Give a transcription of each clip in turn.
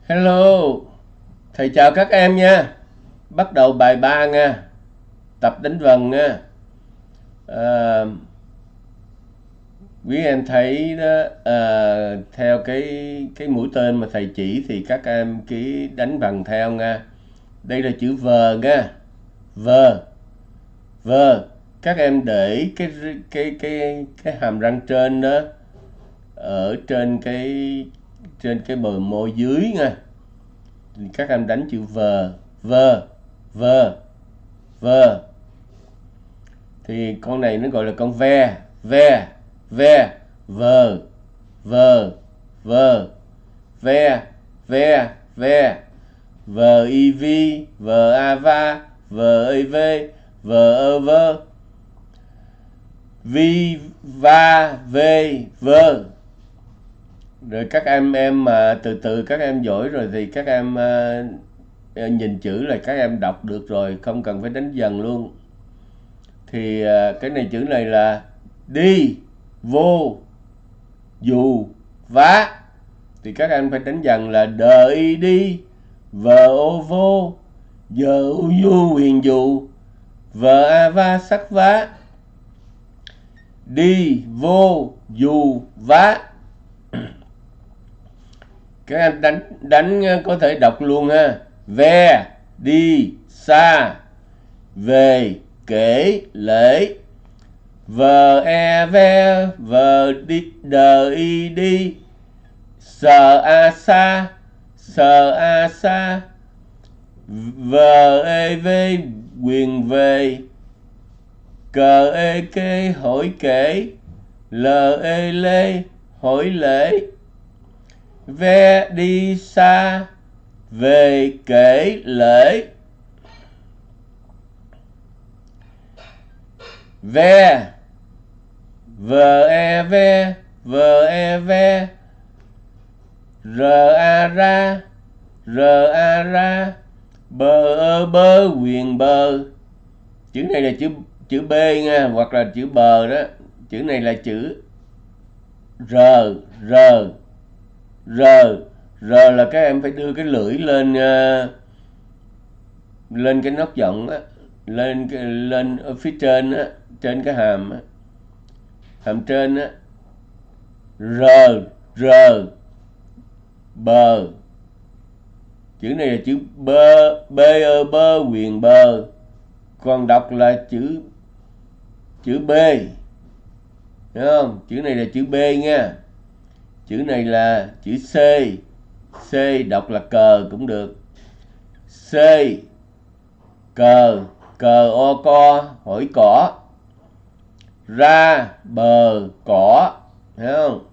Hello, thầy chào các em nha. Bắt đầu bài 3 nha. Tập đánh vần nha. À, quý em thấy đó, theo cái mũi tên mà thầy chỉ thì các em cứ đánh vần theo nha. Đây là chữ vờ nha. Vờ, vờ. Các em để cái hàm răng trên đó ở trên cái bờ môi dưới nha. Các em đánh chữ vờ, vờ, vờ, vờ. Thì con này nó gọi là con ve, ve, ve, vờ, vờ, vờ, ve, ve, ve, vờ y vi, vờ a va, vờ ơi vê, vờ ơ vơ, vi va vê vơ. Rồi các em mà từ từ các em giỏi rồi thì các em nhìn chữ là các em đọc được rồi, không cần phải đánh dần luôn. Thì cái này chữ này là đi, vô, dù, vá. Thì các em phải đánh dần là đợi đi, vờ ô vô, giờ ô du huyền dù, vờ a va sắc vá, đi, vô, dù, vá. Các em đánh có thể đọc luôn ha. Ve, đi, xa, về, kể, lễ, vờ e ve, vờ đi, đờ y đi, sờ a xa, sờ a xa, vờ ê vê, quyền về, cờ ê kê, hỏi kể, lờ ê lê, hỏi lễ, ve đi xa, về kể lễ. Ve, vờ e ve, vờ e ve, rờ a ra, rờ a ra, bờ ơ bơ, quyền bờ. Chữ này là chữ B nha, hoặc là chữ bờ đó. Chữ này là chữ R, R, R. R là các em phải đưa cái lưỡi lên lên cái nốt giọng á, lên ở phía trên á, trên cái hàm á, hàm trên á. R, R, bờ. Chữ này là chữ bơ, bơ bơ, quyền bờ. Còn đọc là chữ B. Hiểu không? Chữ này là chữ B nha. Chữ này là chữ C. C đọc là cờ cũng được. C, cờ, cờ o co, hỏi cỏ. Ra, bờ, cỏ. Thấy không?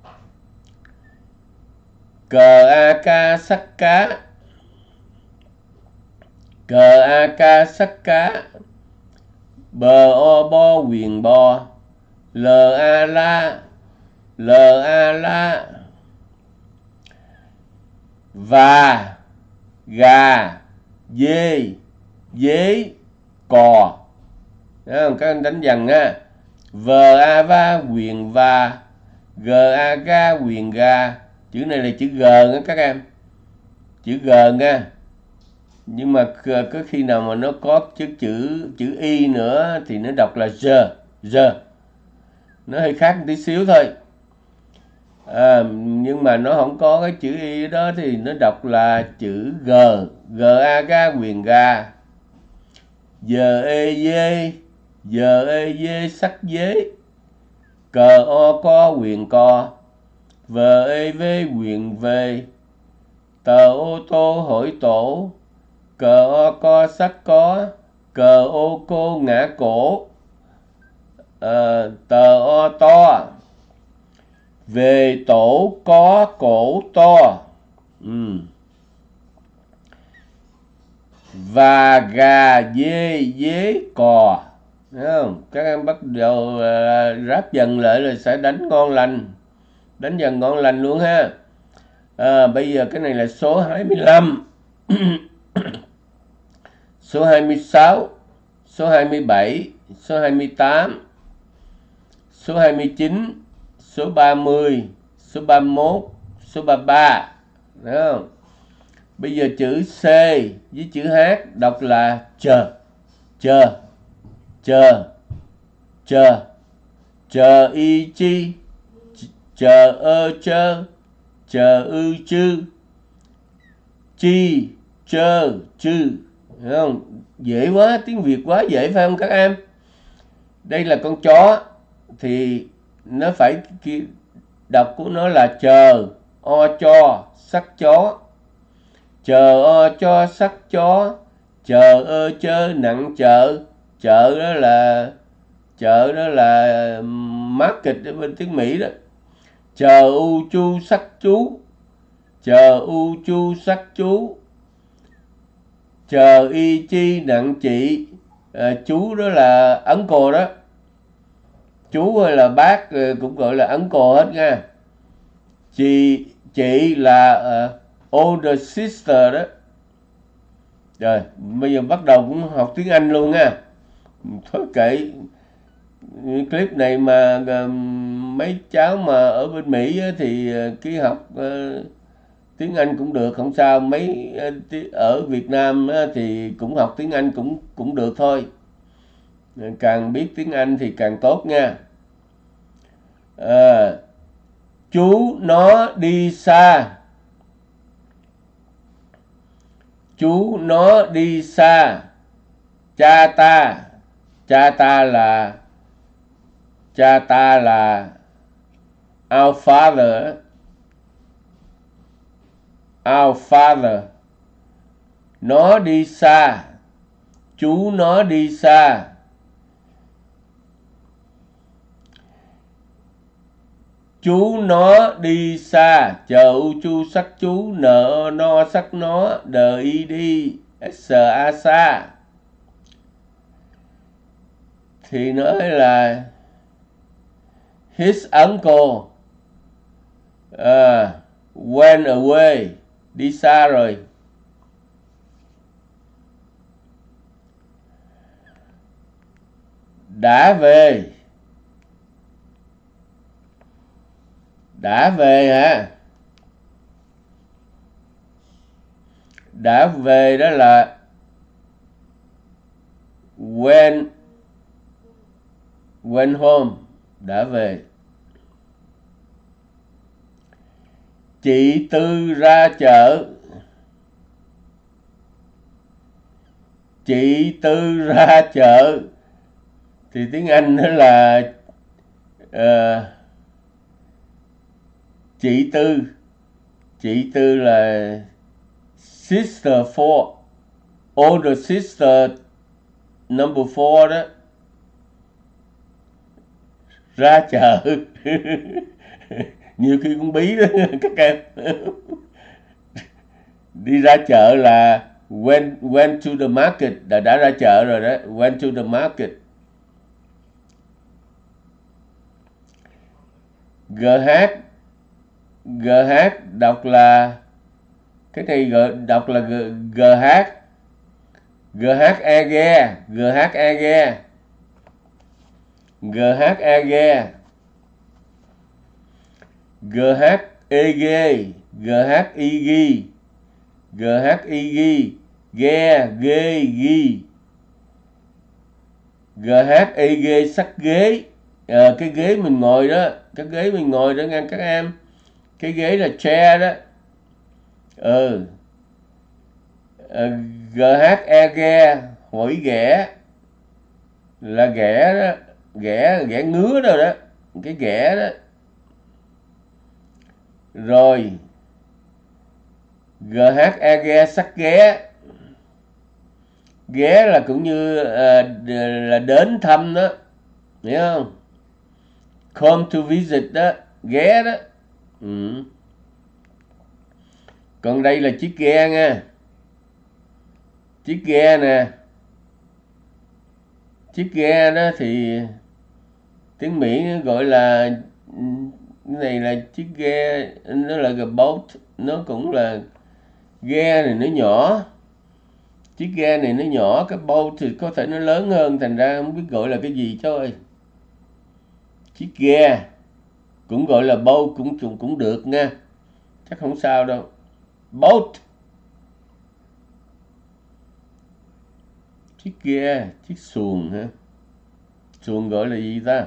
Cờ a ca, sắc cá. Cờ a ca, sắc cá. Bờ o bo, quyền bo. L a la, L a la. Và, gà, dê, dế, cò. Đấy không? Các anh đánh dần nha. V a va, quyền va. G a ga, quyền ga. Chữ này là chữ G nha các em. Chữ G nha. Nhưng mà có khi nào mà nó có chữ Y nữa thì nó đọc là G. G. Nó hơi khác một tí xíu thôi. Nhưng mà nó không có cái chữ Y đó thì nó đọc là chữ G. G a ga, quyền ga. Giờ ê dê, giờ ê dê, sắc dế. Cờ o co, quyền co. Vờ ê vê, quyền về. Tờ ô tô, hỏi tổ. Cờ o co, sắc có. Cờ ô cô, ngã cổ. Tờ o to. Về tổ có cổ to. Và gà dê dế cò. Thấy không? Các em bắt đầu ráp dần lại là sẽ đánh ngon lành. Đánh dần ngon lành luôn ha. Bây giờ cái này là số 25. Số 26, số 27, số 28, số 29, số 30, số 31, số 33. Đúng không? Bây giờ chữ C với chữ H đọc là chờ, chờ, chờ, chờ, chờ y chi, chờ ơ chơ, chờ ư chư, chi, chơ, chư. Thấy không? Dễ quá, tiếng Việt quá dễ phải không các em? Đây là con chó thì nó phải đọc của nó là chờ o cho sắc chó, chờ o cho sắc chó, chờ ơ chơ nặng chợ, chợ đó là market ở bên tiếng Mỹ đó. Chờ u chu sắc chú, chờ u chu sắc chú, chờ y chi nặng chị, chú đó là ấn cồ đó, chú hay là bác cũng gọi là ấn cồ hết nha. Chị là older sister đó. Rồi bây giờ bắt đầu cũng học tiếng Anh luôn nha. Thôi kệ, clip này mà mấy cháu mà ở bên Mỹ thì cứ học tiếng Anh cũng được, không sao. Mấy ở Việt Nam thì cũng học tiếng Anh cũng được thôi. Càng biết tiếng Anh thì càng tốt nha. Chú nó đi xa, chú nó đi xa, cha ta là our father, nó đi xa, chú nó đi xa, chú nó đi xa, chờ u chu sắc chú, nợ no sắc nó, đờ y đi, s a xa. Thì nói là his uncle went away, đi xa rồi. Đã về hả? Đã về đó là went home, đã về. Chị Tư ra chợ, chị Tư ra chợ thì tiếng Anh đó là chị Tư là sister 4, older sister number 4 đó, ra chợ. Nhiều khi cũng bí đó các em. Đi ra chợ là went to the market, đã ra chợ rồi đó, went to the market. GH đọc là, cái này đọc là GH GHAG GHAG GHAG GHEG GHIG GHIG ghe ghê ghi GHEG sắc ghế. Cái ghế mình ngồi đó, nghe các em, cái ghế là chair đó. GHEG hỏi ghẻ là ghẻ đó, ghẻ ngứa đâu đó, cái ghẻ đó. Rồi GHEG sắc ghé, ghé là cũng như là đến thăm đó, hiểu không? Come to visit đó, ghé đó. Còn đây là chiếc ghe nha, chiếc ghe nè. Chiếc ghe đó thì tiếng Mỹ gọi là, cái này là chiếc ghe, nó là cái boat, nó cũng là ghe này nó nhỏ, chiếc ghe này nó nhỏ, cái boat thì có thể nó lớn hơn, thành ra không biết gọi là cái gì chứ ơi. Chiếc ghe cũng gọi là boat cũng được nha, chắc không sao đâu. Boat Chiếc ghe, chiếc xuồng hả? Xuồng gọi là gì ta?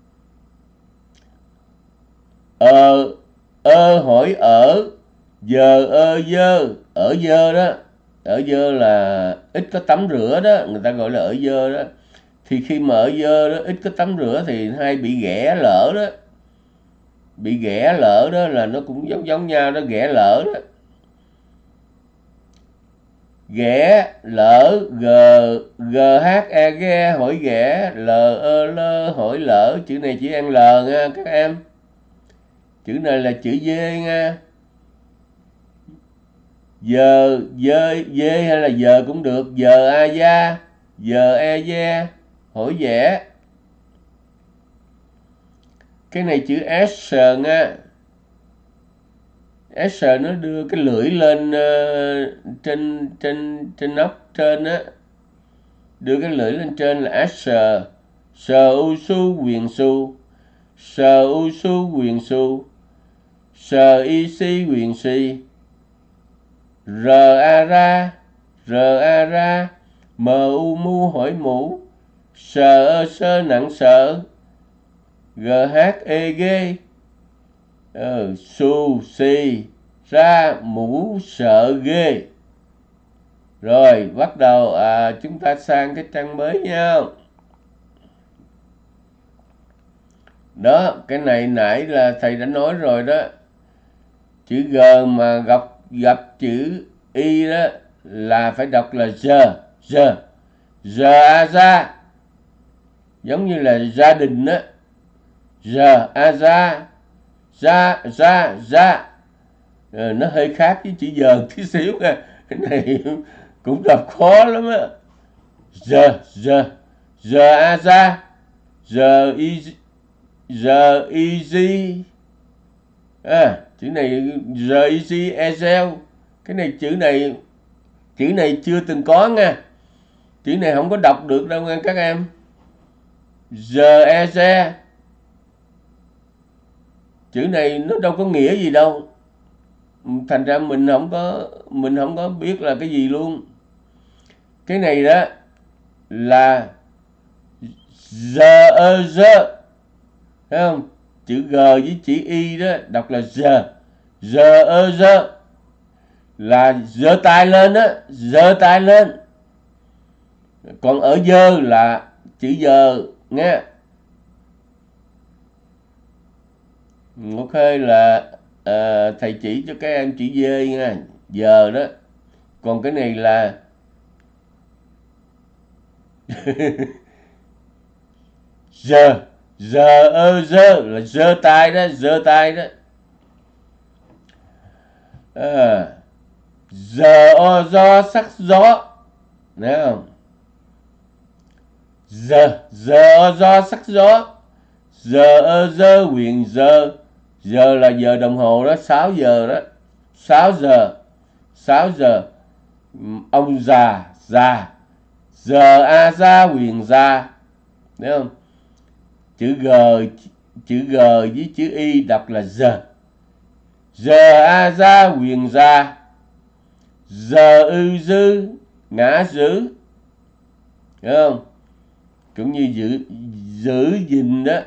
Hỏi ở, giờ dơ, ở dơ đó. Ở dơ là ít có tắm rửa đó, người ta gọi là ở dơ đó. Thì khi mà ở dơ đó, ít có tắm rửa thì hay bị ghẻ lỡ đó. Bị ghẻ lỡ đó là nó cũng giống nhau đó, ghẻ lỡ đó. Ghẻ lỡ, ghe, hỏi ghẻ, lơ hỏi lỡ. Chữ này chỉ ăn L nha các em. Chữ này là chữ D nha. Giờ, dê hay là giờ cũng được. Giờ a da, giờ e da, hỏi vẽ. Cái này chữ S nha. S nó đưa cái lưỡi lên trên nóc trên á. Đưa cái lưỡi lên trên là S. Sờ u su quyền su. Sờ u su quyền su. Sờ y si quyền si. R a ra. M u mu hỏi mũ. Sờ sơ nặng sợ. G h e ghê. Su si ra mũ sợ ghê. Rồi bắt đầu chúng ta sang cái trang mới nha. Đó, cái này nãy là thầy đã nói rồi đó. Chữ G mà gặp chữ Y đó là phải đọc là giờ a ra. Giống như là gia đình đó. Giờ a ra. Nó hơi khác với chữ giờ tí xíu nha. Cái này cũng đọc khó lắm á. Giờ a ra. Giờ easy. Chữ này giờ easy ezel. Cái này chữ này chưa từng có nha. Chữ này không có đọc được đâu nha các em. Giờ eze. Chữ này nó đâu có nghĩa gì đâu. Thành ra mình không có biết là cái gì luôn. Cái này đó là giờ. Thấy không? Chữ G với chữ Y đó đọc là giờ. Là giơ tay lên á, giơ tay lên. Còn ở dơ là chữ giờ nghe. Ok là thầy chỉ cho các em chữ D nha, giờ đó. Còn cái này là giờ là giơ tay đó, giờ do sắc gió, thấy không? Giờ do sắc gió. Giờ quyền giờ. Giờ là giờ đồng hồ đó, 6 giờ đó. 6 giờ. Ông già. Giờ a ra quyền ra. Thấy không? Chữ G với chữ Y đọc là giờ. Giờ a ra quyền ra. Giờ ư dư ngã giữ. Thấy không? Cũng như giữ gìn đó.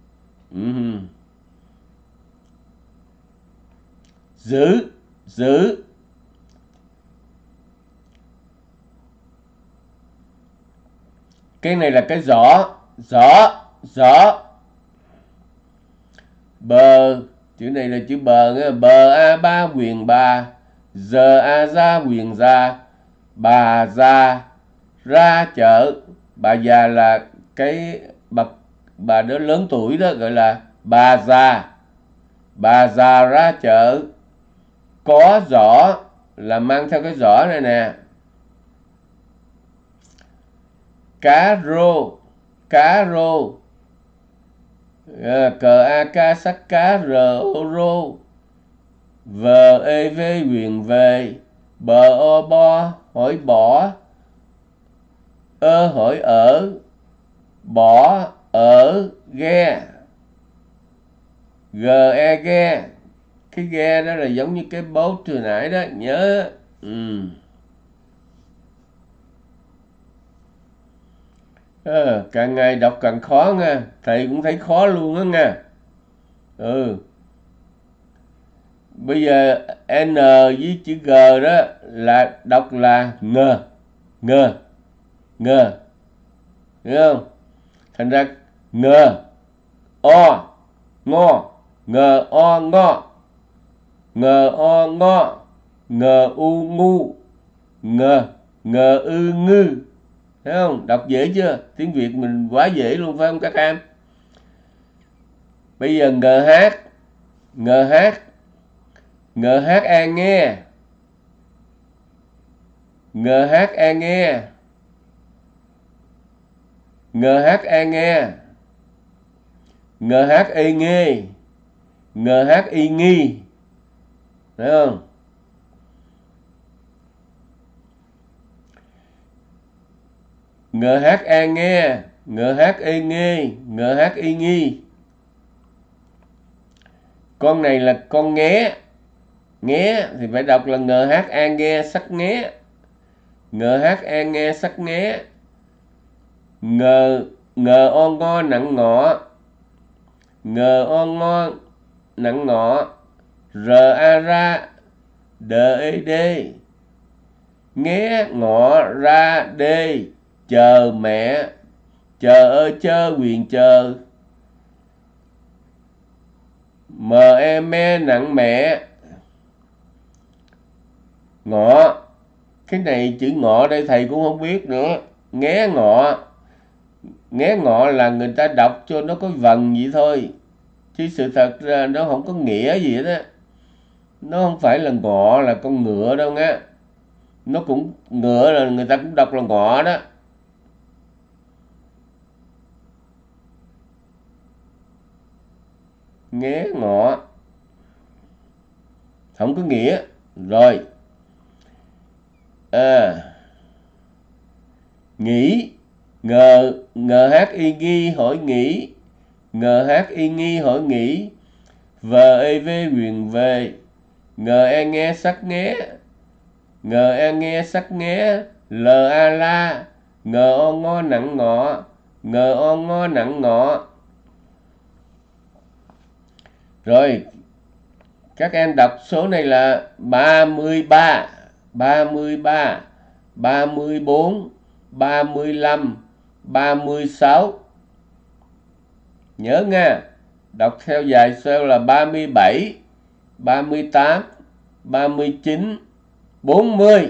Giữ. Cái này là cái giỏ. Bờ, chữ này là chữ bờ nghe. Bờ a ba quyền bà. Giờ a ra quyền ra. Bà già ra chợ. Bà già là cái bà đó lớn tuổi đó, gọi là bà già. Bà già ra chợ. Có giỏ là mang theo cái giỏ này nè. Cá rô. Cờ a ca sắc cá rô. Vờ e v quyền về. Bờ o bo hỏi bỏ. Hỏi ở. Bỏ ở ghe. Ge ghe. Cái ghe đó là giống như cái boat từ nãy đó, nhớ. Càng ngày đọc càng khó nha, thầy cũng thấy khó luôn đó nha. Bây giờ N với chữ G đó là đọc là ngờ, ngờ, ngờ, hiểu không? Thành ra ngờ, o, ngò, ngờ o ngọ, ngờ o ngọ, ngờ u ngu, ngờ, ngờ ư ngư. Thấy không? Đọc dễ chưa? Tiếng Việt mình quá dễ luôn phải không các em? Bây giờ ngờ hát, ngờ hát, ngờ hát an nghe, ngờ hát an nghe, ngờ hát an nghe, ngờ hát y nghe, ngờ hát y nghi. Thấy không? Ngờ hát an nghe, ngờ hát y nghe, ngờ hát y nghi. Con này là con nghé, nghé thì phải đọc là ngờ hát an nghe sắc nghé, ngờ hát an nghe sắc nghé, ngờ, ngờ o ngo nặng ngọ, ngờ o ngo nặng ngọ, r a ra, d e d, nghé ngọ ra d, chờ mẹ, chờ ơ chơ quyền chờ, m e me nặng mẹ, ngọ. Cái này chữ ngọ đây thầy cũng không biết nữa. Nghé ngọ, nghé ngọ là người ta đọc cho nó có vần vậy thôi, chứ sự thật ra nó không có nghĩa gì hết á. Nó không phải là ngọ là con ngựa đâu nghe. Nó cũng ngựa là người ta cũng đọc là ngọ đó. Nghé ngọ không có nghĩa. Rồi nghĩ, ngờ, ngờ hát y nghi hỏi nghĩ, ngờ hát y nghi hỏi nghĩ, vờ e v quyền về, ngờ e nghe sắc nghé, ngờ e nghe sắc nghé, l a la, ngờ o ngo nặng ngọ, ngờ o ngo nặng ngọ. Rồi các em đọc số này là 33, 33, 34, 35, 36. Nhớ nha, đọc theo dài xeo là 37, 38, 39, 40.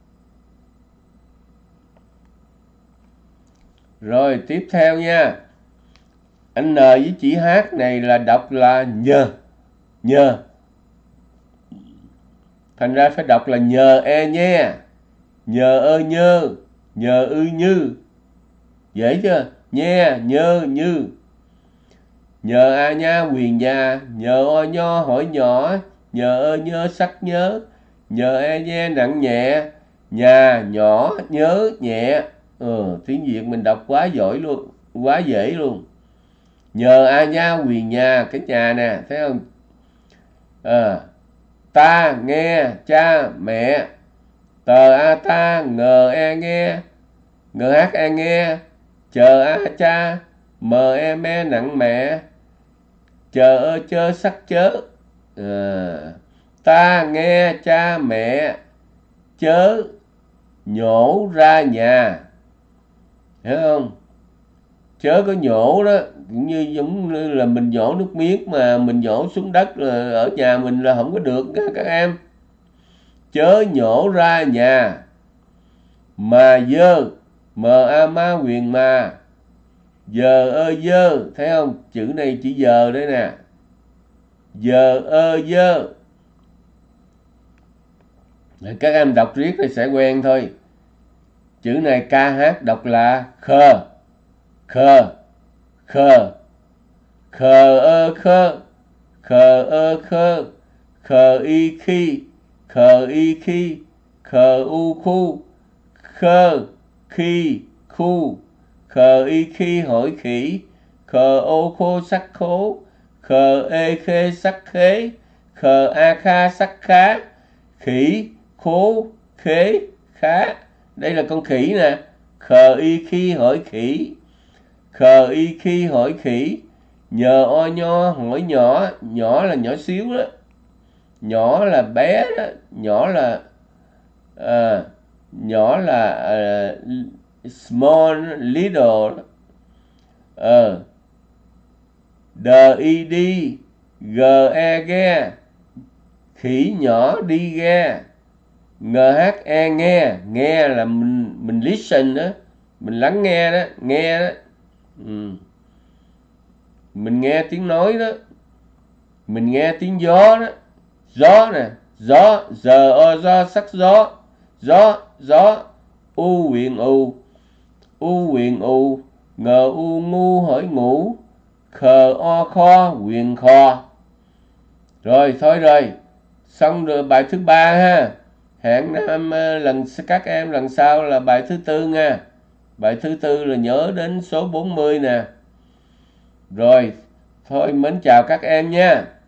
Rồi tiếp theo nha. N với chữ H này là đọc là nhờ, nhờ. Thành ra phải đọc là nhờ e nhé, nhờ ơ nhơ, nhờ ư như. Dễ chưa? Nhe, nhơ, như. Nhờ a nha quyền già, nhờ o nho hỏi nhỏ, nhờ ơ nhơ sắc nhớ, nhờ e nhe nặng nhẹ, nhà nhỏ nhớ nhẹ. Tiếng Việt mình đọc quá giỏi luôn, quá dễ luôn. Nhờ a nha quyền nhà, cái nhà nè, thấy không? Ta nghe cha mẹ, tờ a ta, ngờ e nghe, ngờ hát e nghe, chờ a cha, mờ e me nặng mẹ, chờ ơ chơ sắc chớ. Ta nghe cha mẹ chớ nhổ ra nhà. Hiểu không? Chớ có nhổ đó, cũng như giống như là mình nhổ nước miếng mà mình nhổ xuống đất là ở nhà mình là không có được các em. Chớ nhổ ra nhà. Mà dơ, m a ma quyền mà, giờ ơ dơ, thấy không? Chữ này chữ giờ đấy nè. Giờ ơ dơ. Các em đọc riết thì sẽ quen thôi. Chữ này KH đọc là khờ, khờ, khờ, khờ ơ khơ, khờ ơ khơ, khờ y khi, khờ y khi, khờ u khu, khơ khi khu, khờ y khi hỏi khỉ, khờ ô khô sắc khố, khờ ê khê sắc khế, khờ a kha sắc khá, khỉ khố khế khá. Đây là con khỉ nè. Khờ y khi hỏi khỉ, Khờ y khi hỏi khỉ. Nhờ o nho hỏi nhỏ. Nhỏ là nhỏ xíu đó, nhỏ là bé đó, nhỏ là small, little. D i đi. G e ghe. Khỉ nhỏ đi ghe. Ng h e nghe. Nghe là mình listen đó, mình lắng nghe đó, nghe đó. Mình nghe tiếng nói đó, mình nghe tiếng gió đó. Gió nè, gió, giờ o do sắc gió. Gió. U quyền u. U quyền u. Ngờ u ngu hỏi ngủ. Khờ o kho quyền kho. Rồi thôi rồi, xong rồi bài thứ 3 ha. Hẹn các em lần sau là bài thứ 4 nha. Bài thứ 4 là nhớ đến số 40 nè. Rồi thôi, mến chào các em nha.